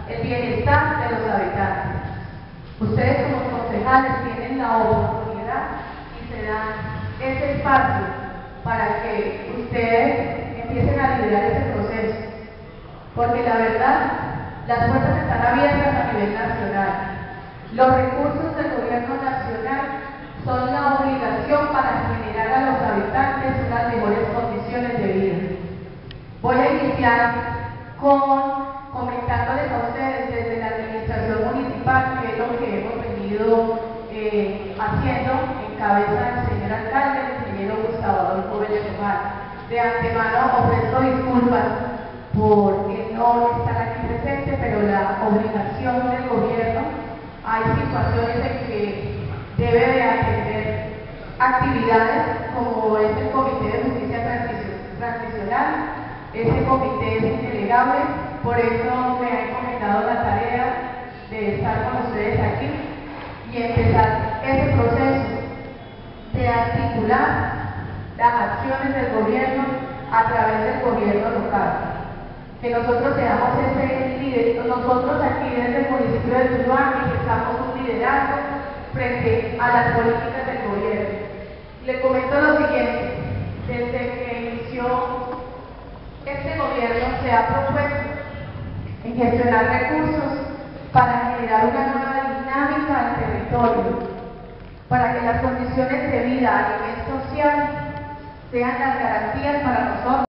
el bienestar de los habitantes. Ustedes como concejales tienen la oportunidad y se dan ese espacio para que ustedes empiecen a liderar ese proceso, porque la verdad, las puertas están abiertas a nivel nacional. Los recursos del gobierno nacional son la obligación para generar a los habitantes unas mejores condiciones de vida. Voy a iniciar comentándoles a ustedes desde la administración municipal qué es lo que hemos venido haciendo en cabeza del señor alcalde, el ingeniero Gustavo Adolfo Vélez Román. De antemano ofrezco disculpas por no estar aquí presente, pero la obligación del gobierno, hay situaciones en que debe de atender actividades como es el Comité de Justicia Transicional. Ese comité es indelegable, por eso me ha encomendado la tarea de estar con ustedes aquí y empezar ese proceso de articular las acciones del gobierno a través del gobierno local. Que nosotros seamos ese líder, nosotros aquí desde el municipio de Tuluá ejercamos un liderazgo frente a las políticas del gobierno. Le comento lo siguiente: desde que inició este gobierno se ha propuesto en gestionar recursos para generar una nueva dinámica al territorio, para que las condiciones de vida a nivel social sean las garantías para nosotros.